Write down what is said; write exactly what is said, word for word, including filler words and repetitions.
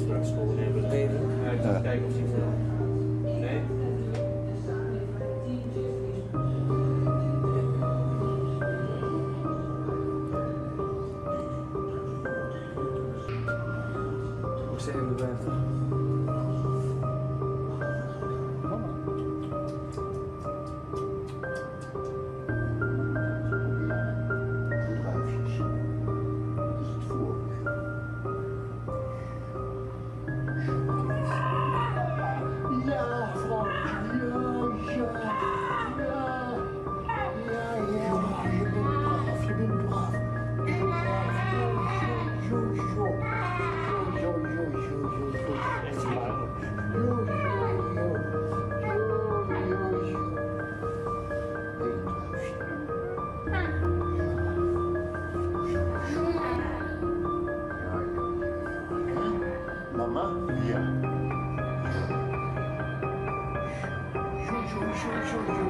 naar school nemen. Ja, ik ga kijken of hij wil. Nee? Hoe zijn we buiten? Mama? Ja. Zo, zo, zo, zo, zo.